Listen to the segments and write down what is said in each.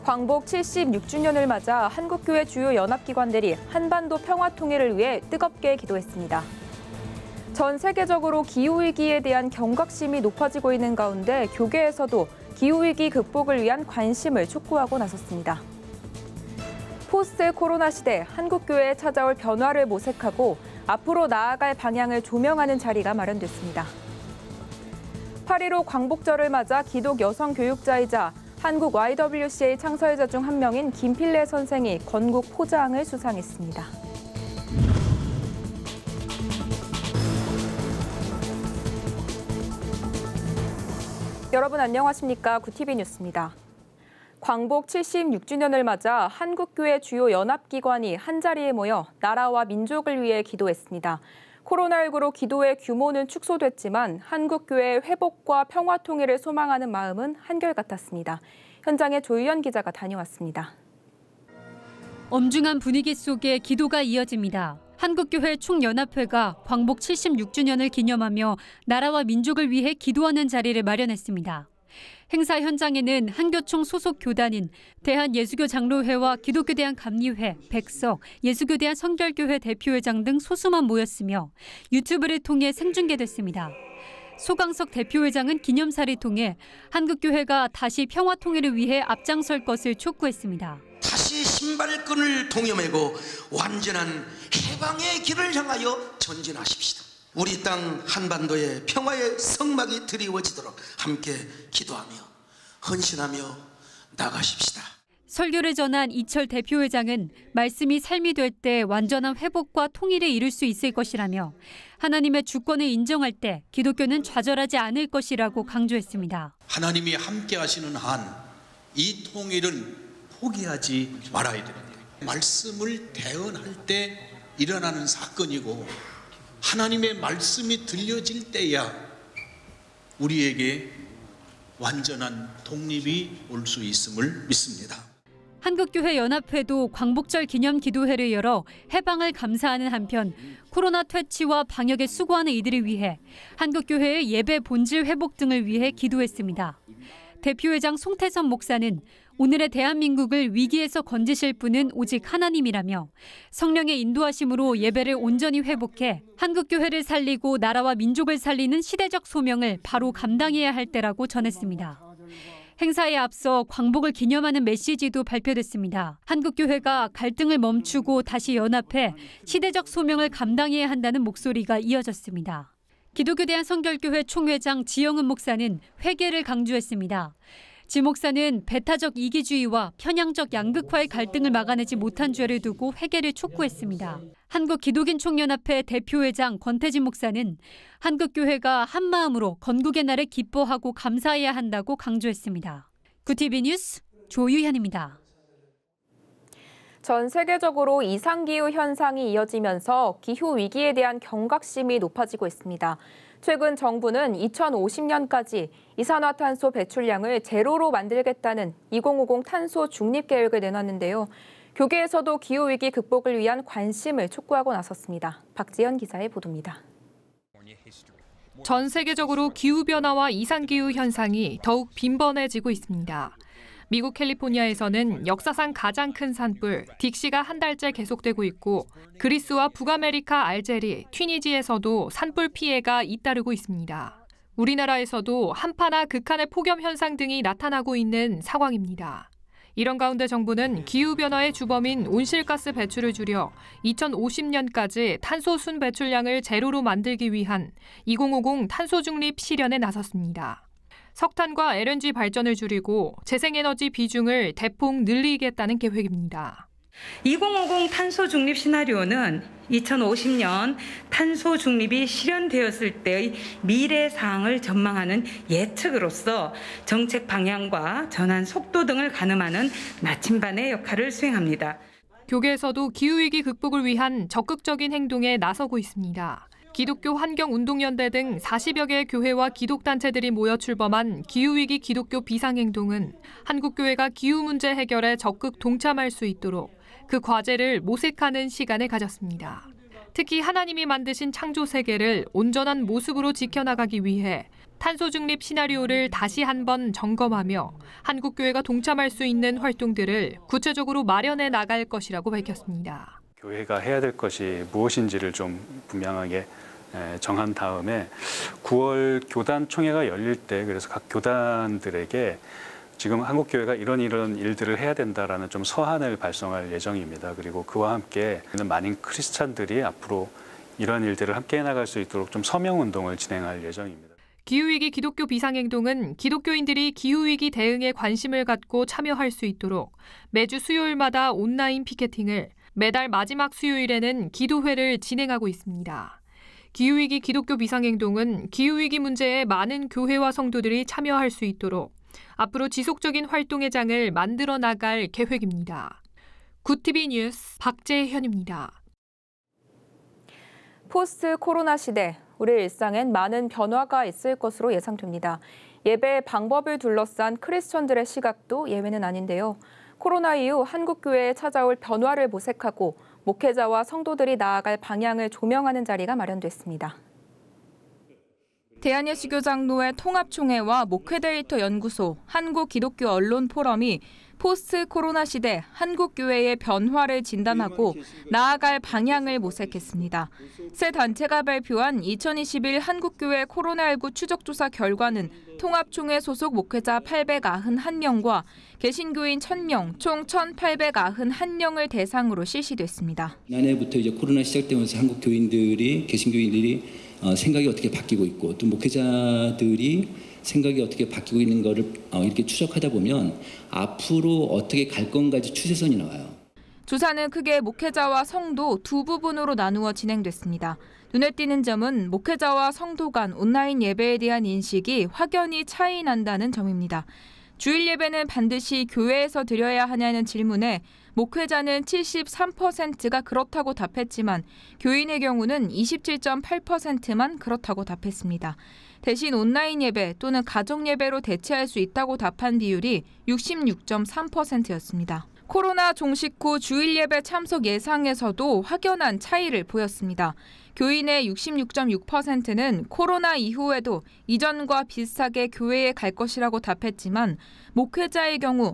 광복 76주년을 맞아 한국교회 주요 연합기관들이 한반도 평화 통일을 위해 뜨겁게 기도했습니다. 전 세계적으로 기후위기에 대한 경각심이 높아지고 있는 가운데 교계에서도 기후위기 극복을 위한 관심을 촉구하고 나섰습니다. 포스트 코로나 시대 한국교회에 찾아올 변화를 모색하고 앞으로 나아갈 방향을 조명하는 자리가 마련됐습니다. 8.15 광복절을 맞아 기독 여성 교육자이자 한국 YWCA 창설자 중 한 명인 김필래 선생이 건국 포장을 수상했습니다. 여러분 안녕하십니까? 구TV 뉴스입니다. 광복 76주년을 맞아 한국교회 주요 연합기관이 한자리에 모여 나라와 민족을 위해 기도했습니다. 코로나19로 기도의 규모는 축소됐지만 한국교회의 회복과 평화 통일을 소망하는 마음은 한결같았습니다. 현장에 조유연 기자가 다녀왔습니다. 엄중한 분위기 속에 기도가 이어집니다. 한국교회 총연합회가 광복 76주년을 기념하며 나라와 민족을 위해 기도하는 자리를 마련했습니다. 행사 현장에는 한교총 소속 교단인 대한예수교 장로회와 기독교대한 감리회, 백석, 예수교대한 성결교회 대표회장 등 소수만 모였으며 유튜브를 통해 생중계됐습니다. 소강석 대표회장은 기념사를 통해 한국교회가 다시 평화 통일을 위해 앞장설 것을 촉구했습니다. 다시 신발끈을 동여매고 완전한 해방의 길을 향하여 전진하십시다. 우리 땅 한반도의 평화의 성막이 드리워지도록 함께 기도하며 헌신하며 나가십시다. 설교를 전한 이철 대표회장은 말씀이 삶이 될 때 완전한 회복과 통일을 이룰 수 있을 것이라며 하나님의 주권을 인정할 때 기독교는 좌절하지 않을 것이라고 강조했습니다. 하나님이 함께 하시는 한 이 통일은 포기하지 말아야 됩니다. 말씀을 대언할 때 일어나는 사건이고 하나님의 말씀이 들려질 때야 우리에게 완전한 독립이 올 수 있음을 믿습니다. 한국교회 연합회도 광복절 기념 기도회를 열어 해방을 감사하는 한편 코로나 퇴치와 방역에 수고하는 이들을 위해 한국교회의 예배 본질 회복 등을 위해 기도했습니다. 대표회장 송태선 목사는 오늘의 대한민국을 위기에서 건지실 분은 오직 하나님이라며 성령의 인도하심으로 예배를 온전히 회복해 한국교회를 살리고 나라와 민족을 살리는 시대적 소명을 바로 감당해야 할 때라고 전했습니다. 행사에 앞서 광복을 기념하는 메시지도 발표됐습니다. 한국교회가 갈등을 멈추고 다시 연합해 시대적 소명을 감당해야 한다는 목소리가 이어졌습니다. 기독교대한 성결교회 총회장 지영은 목사는 회개를 강조했습니다. 지 목사는 배타적 이기주의와 편향적 양극화의 갈등을 막아내지 못한 죄를 두고 회개를 촉구했습니다. 한국기독인총연합회 대표회장 권태진 목사는 한국교회가 한마음으로 건국의 날에 기뻐하고 감사해야 한다고 강조했습니다. 구TV 뉴스 조유현입니다. 전 세계적으로 이상기후 현상이 이어지면서 기후위기에 대한 경각심이 높아지고 있습니다. 최근 정부는 2050년까지 이산화탄소 배출량을 제로로 만들겠다는 2050 탄소 중립 계획을 내놨는데요. 교계에서도 기후위기 극복을 위한 관심을 촉구하고 나섰습니다. 박지연 기자의 보도입니다. 전 세계적으로 기후변화와 이상기후 현상이 더욱 빈번해지고 있습니다. 미국 캘리포니아에서는 역사상 가장 큰 산불 딕시가 한 달째 계속되고 있고 그리스와 북아메리카 알제리, 튀니지에서도 산불 피해가 잇따르고 있습니다. 우리나라에서도 한파나 극한의 폭염 현상 등이 나타나고 있는 상황입니다. 이런 가운데 정부는 기후변화의 주범인 온실가스 배출을 줄여 2050년까지 탄소 순 배출량을 제로로 만들기 위한 2050 탄소 중립 실현에 나섰습니다. 석탄과 LNG 발전을 줄이고 재생에너지 비중을 대폭 늘리겠다는 계획입니다. 2050 탄소 중립 시나리오는 2050년 탄소 중립이 실현되었을 때의 미래 사항을 전망하는 예측으로서 정책 방향과 전환 속도 등을 가늠하는 나침반의 역할을 수행합니다. 교계에서도 기후위기 극복을 위한 적극적인 행동에 나서고 있습니다. 기독교 환경운동연대 등 40여 개의 교회와 기독단체들이 모여 출범한 기후위기 기독교 비상행동은 한국교회가 기후 문제 해결에 적극 동참할 수 있도록 그 과제를 모색하는 시간을 가졌습니다. 특히 하나님이 만드신 창조 세계를 온전한 모습으로 지켜나가기 위해 탄소 중립 시나리오를 다시 한번 점검하며 한국교회가 동참할 수 있는 활동들을 구체적으로 마련해 나갈 것이라고 밝혔습니다. 교회가 해야 될 것이 무엇인지를 좀 분명하게 정한 다음에 9월 교단 총회가 열릴 때 그래서 각 교단들에게 지금 한국교회가 이런 일들을 해야 된다라는 좀 서한을 발송할 예정입니다. 그리고 그와 함께 많은 크리스찬들이 앞으로 이런 일들을 함께 해나갈 수 있도록 좀 서명운동을 진행할 예정입니다. 기후위기 기독교 비상행동은 기독교인들이 기후위기 대응에 관심을 갖고 참여할 수 있도록 매주 수요일마다 온라인 피켓팅을, 매달 마지막 수요일에는 기도회를 진행하고 있습니다. 기후위기 기독교 비상행동은 기후위기 문제에 많은 교회와 성도들이 참여할 수 있도록 앞으로 지속적인 활동의 장을 만들어 나갈 계획입니다. 굿TV 뉴스 박재현입니다. 포스트 코로나 시대, 우리 일상엔 많은 변화가 있을 것으로 예상됩니다. 예배의 방법을 둘러싼 크리스천들의 시각도 예외는 아닌데요. 코로나 이후 한국교회에 찾아올 변화를 모색하고 목회자와 성도들이 나아갈 방향을 조명하는 자리가 마련됐습니다. 대한예수교장로회 통합총회와 목회데이터 연구소, 한국기독교언론포럼이 포스트 코로나 시대 한국교회의 변화를 진단하고 나아갈 방향을 모색했습니다. 세 단체가 발표한 2021 한국교회 코로나19 추적조사 결과는 통합총회 소속 목회자 891명과 개신교인 1000명, 총 1891명을 대상으로 실시됐습니다. 지난해부터 이제 코로나 시작되면서 한국 교인들이, 개신교인들이 생각이 어떻게 바뀌고 있고 또 목회자들이 생각이 어떻게 바뀌고 있는 거를 이렇게 추적하다 보면 앞으로 어떻게 갈 건가지 추세선이 나와요. 조사는 크게 목회자와 성도 두 부분으로 나누어 진행됐습니다. 눈에 띄는 점은 목회자와 성도 간 온라인 예배에 대한 인식이 확연히 차이 난다는 점입니다. 주일 예배는 반드시 교회에서 드려야 하냐는 질문에 목회자는 73%가 그렇다고 답했지만 교인의 경우는 27.8%만 그렇다고 답했습니다. 대신 온라인 예배 또는 가정 예배로 대체할 수 있다고 답한 비율이 66.3%였습니다. 코로나 종식 후 주일 예배 참석 예상에서도 확연한 차이를 보였습니다. 교인의 66.6%는 코로나 이후에도 이전과 비슷하게 교회에 갈 것이라고 답했지만 목회자의 경우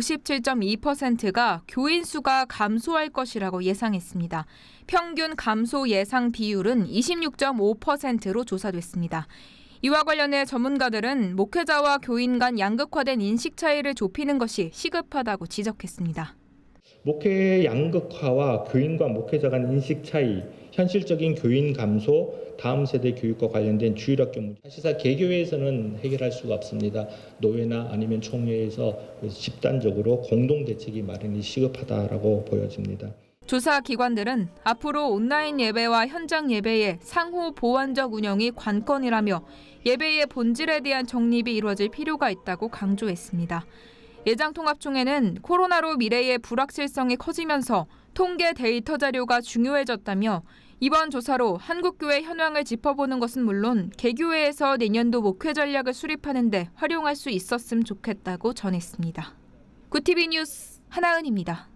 57.2%가 교인 수가 감소할 것이라고 예상했습니다. 평균 감소 예상 비율은 26.5%로 조사됐습니다. 이와 관련해 전문가들은 목회자와 교인 간 양극화된 인식 차이를 좁히는 것이 시급하다고 지적했습니다. 목회 양극화와 교인과 목회자 간 인식 차이, 현실적인 교인 감소, 다음 세대 교육과 관련된 주일학교 문제. 사실상 개교회에서는 해결할 수가 없습니다. 노회나 아니면 총회에서 집단적으로 공동 대책이 마련이 시급하다라고 보여집니다. 조사 기관들은 앞으로 온라인 예배와 현장 예배의 상호 보완적 운영이 관건이라며 예배의 본질에 대한 정립이 이루어질 필요가 있다고 강조했습니다. 예장통합총회는 코로나로 미래의 불확실성이 커지면서 통계 데이터 자료가 중요해졌다며 이번 조사로 한국교회 현황을 짚어보는 것은 물론 개교회에서 내년도 목회 전략을 수립하는 데 활용할 수 있었으면 좋겠다고 전했습니다. 굿TV 뉴스 하나은입니다.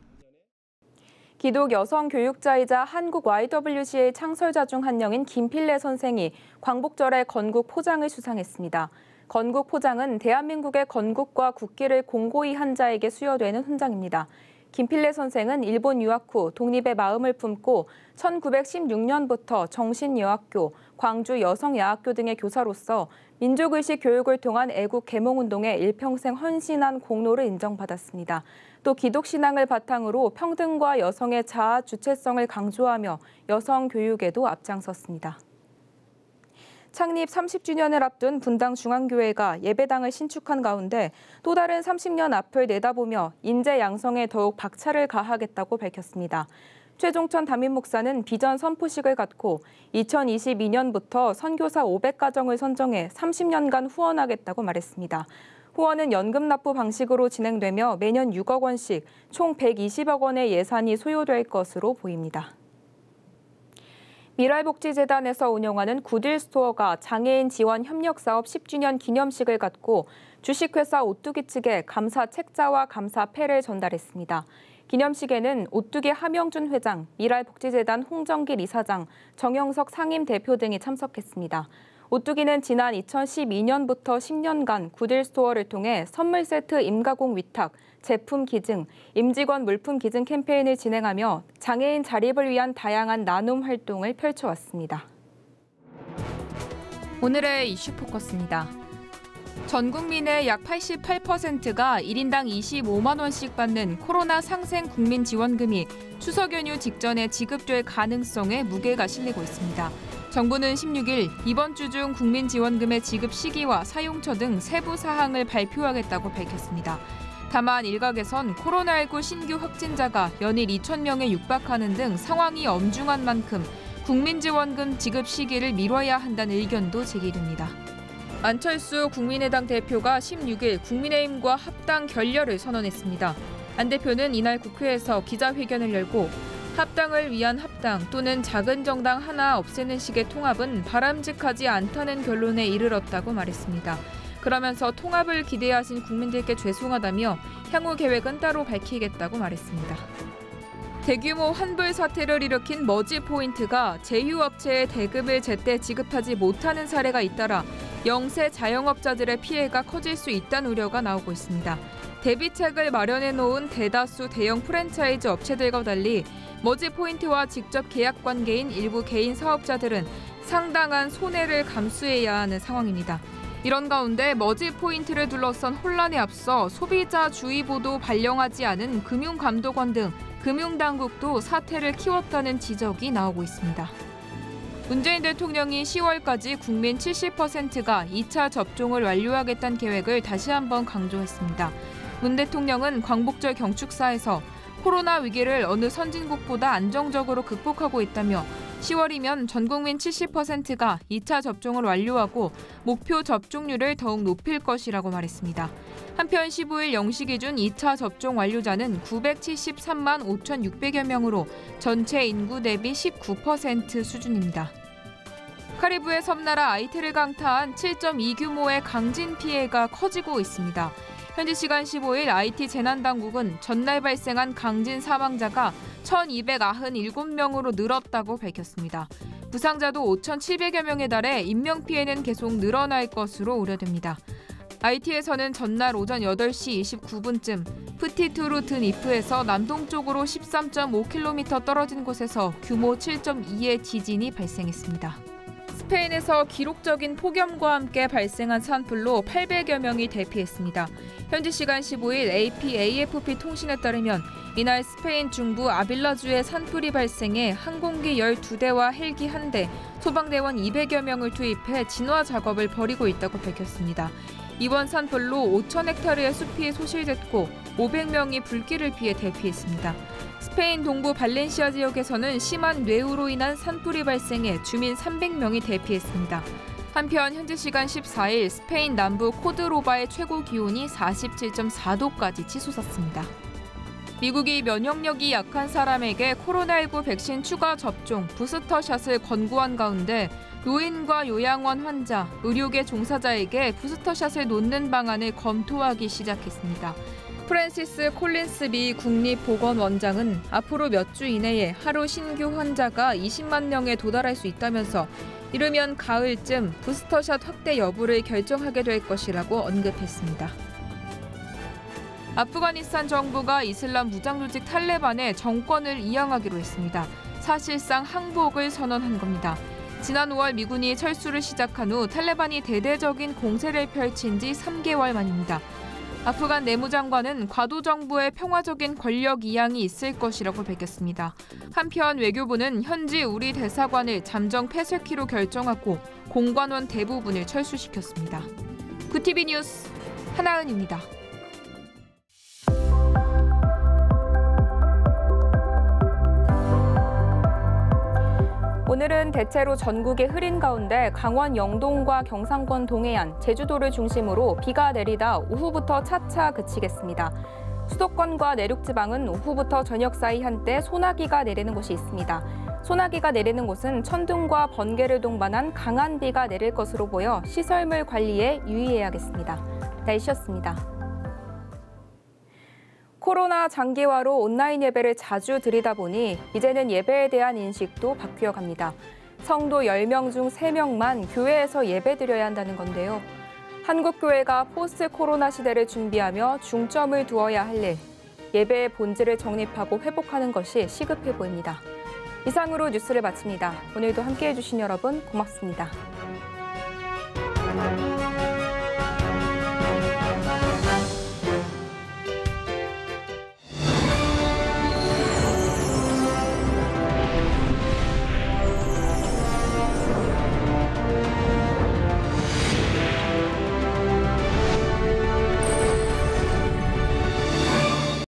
기독 여성 교육자이자 한국 YWCA 창설자 중 한 명인 김필래 선생이 광복절에 건국 포장을 수상했습니다. 건국 포장은 대한민국의 건국과 국기를 공고히 한 자에게 수여되는 훈장입니다. 김필래 선생은 일본 유학 후 독립의 마음을 품고 1916년부터 정신여학교, 광주 여성야학교 등의 교사로서 민족의식 교육을 통한 애국 계몽운동에 일평생 헌신한 공로를 인정받았습니다. 또 기독신앙을 바탕으로 평등과 여성의 자아 주체성을 강조하며 여성 교육에도 앞장섰습니다. 창립 30주년을 앞둔 분당중앙교회가 예배당을 신축한 가운데 또 다른 30년 앞을 내다보며 인재 양성에 더욱 박차를 가하겠다고 밝혔습니다. 최종천 담임 목사는 비전 선포식을 갖고 2022년부터 선교사 500가정을 선정해 30년간 후원하겠다고 말했습니다. 후원은 연금 납부 방식으로 진행되며 매년 6억 원씩 총 120억 원의 예산이 소요될 것으로 보입니다. 미랄복지재단에서 운영하는 굿윌스토어가 장애인 지원 협력사업 10주년 기념식을 갖고 주식회사 오뚜기 측에 감사 책자와 감사패를 전달했습니다. 기념식에는 오뚜기 함영준 회장, 미랄복지재단 홍정길 이사장, 정영석 상임 대표 등이 참석했습니다. 오뚜기는 지난 2012년부터 10년간 구딜 스토어를 통해 선물 세트 임가공 위탁, 제품 기증, 임직원 물품 기증 캠페인을 진행하며 장애인 자립을 위한 다양한 나눔 활동을 펼쳐왔습니다. 오늘의 이슈 포커스입니다. 전 국민의 약 88%가 1인당 25만 원씩 받는 코로나 상생 국민 지원금이 추석 연휴 직전에 지급될 가능성에 무게가 실리고 있습니다. 정부는 16일 이번 주 중 국민 지원금의 지급 시기와 사용처 등 세부 사항을 발표하겠다고 밝혔습니다. 다만 일각에선 코로나19 신규 확진자가 연일 2,000명에 육박하는 등 상황이 엄중한 만큼 국민지원금 지급 시기를 미뤄야 한다는 의견도 제기됩니다. 안철수 국민의당 대표가 16일 국민의힘과 합당 결렬을 선언했습니다. 안 대표는 이날 국회에서 기자회견을 열고 합당을 위한 합당 또는 작은 정당 하나 없애는 식의 통합은 바람직하지 않다는 결론에 이르렀다고 말했습니다. 그러면서 통합을 기대하신 국민들께 죄송하다며 향후 계획은 따로 밝히겠다고 말했습니다. 대규모 환불 사태를 일으킨 머지포인트가 제휴업체의 대금을 제때 지급하지 못하는 사례가 잇따라 영세 자영업자들의 피해가 커질 수 있다는 우려가 나오고 있습니다. 대비책을 마련해 놓은 대다수 대형 프랜차이즈 업체들과 달리 머지포인트와 직접 계약 관계인 일부 개인 사업자들은 상당한 손해를 감수해야 하는 상황입니다. 이런 가운데 머지포인트를 둘러싼 혼란에 앞서 소비자 주의보도 발령하지 않은 금융감독원 등 금융당국도 사태를 키웠다는 지적이 나오고 있습니다. 문재인 대통령이 10월까지 국민 70%가 2차 접종을 완료하겠다는 계획을 다시 한번 강조했습니다. 문 대통령은 광복절 경축사에서 코로나 위기를 어느 선진국보다 안정적으로 극복하고 있다며 10월이면 전 국민 70%가 2차 접종을 완료하고 목표 접종률을 더욱 높일 것이라고 말했습니다. 한편 15일 0시 기준 2차 접종 완료자는 973만 5,600여 명으로 전체 인구 대비 19% 수준입니다. 카리브해 섬나라 아이티를 강타한 7.2 규모의 강진 피해가 커지고 있습니다. 현지 시간 15일 아이티 재난당국은 전날 발생한 강진 사망자가 1,297명으로 늘었다고 밝혔습니다. 부상자도 5,700여 명에 달해 인명피해는 계속 늘어날 것으로 우려됩니다. 아이티에서는 전날 오전 8시 29분쯤 프티투르 드니프에서 남동쪽으로 13.5km 떨어진 곳에서 규모 7.2의 지진이 발생했습니다. 스페인에서 기록적인 폭염과 함께 발생한 산불로 800여 명이 대피했습니다. 현지 시간 15일 AFP 통신에 따르면 이날 스페인 중부 아빌라주에 산불이 발생해 항공기 12대와 헬기 1대, 소방대원 200여 명을 투입해 진화 작업을 벌이고 있다고 밝혔습니다. 이번 산불로 5,000헥타르의 숲이 소실됐고 500명이 불길을 피해 대피했습니다. 스페인 동부 발렌시아 지역에서는 심한 뇌우로 인한 산불이 발생해 주민 300명이 대피했습니다. 한편 현지 시간 14일 스페인 남부 코드로바의 최고 기온이 47.4도까지 치솟았습니다. 미국이 면역력이 약한 사람에게 코로나19 백신 추가 접종, 부스터샷을 권고한 가운데 노인과 요양원 환자, 의료계 종사자에게 부스터샷을 놓는 방안을 검토하기 시작했습니다. 프랜시스 콜린스 미 국립보건원장은 앞으로 몇 주 이내에 하루 신규 환자가 20만 명에 도달할 수 있다면서 이르면 가을쯤 부스터샷 확대 여부를 결정하게 될 것이라고 언급했습니다. 아프가니스탄 정부가 이슬람 무장조직 탈레반의 정권을 이양하기로 했습니다. 사실상 항복을 선언한 겁니다. 지난 5월 미군이 철수를 시작한 후 탈레반이 대대적인 공세를 펼친 지 3개월 만입니다. 아프간 내무장관은 과도 정부의 평화적인 권력 이양이 있을 것이라고 밝혔습니다. 한편 외교부는 현지 우리 대사관을 잠정 폐쇄키로 결정하고 공관원 대부분을 철수시켰습니다. 구TV 뉴스 하나은입니다. 오늘은 대체로 전국이 흐린 가운데 강원 영동과 경상권 동해안, 제주도를 중심으로 비가 내리다 오후부터 차차 그치겠습니다. 수도권과 내륙지방은 오후부터 저녁 사이 한때 소나기가 내리는 곳이 있습니다. 소나기가 내리는 곳은 천둥과 번개를 동반한 강한 비가 내릴 것으로 보여 시설물 관리에 유의해야겠습니다. 날씨였습니다. 코로나 장기화로 온라인 예배를 자주 드리다 보니 이제는 예배에 대한 인식도 바뀌어갑니다. 성도 10명 중 3명만 교회에서 예배드려야 한다는 건데요. 한국교회가 포스트 코로나 시대를 준비하며 중점을 두어야 할 일, 예배의 본질을 정립하고 회복하는 것이 시급해 보입니다. 이상으로 뉴스를 마칩니다. 오늘도 함께해 주신 여러분 고맙습니다.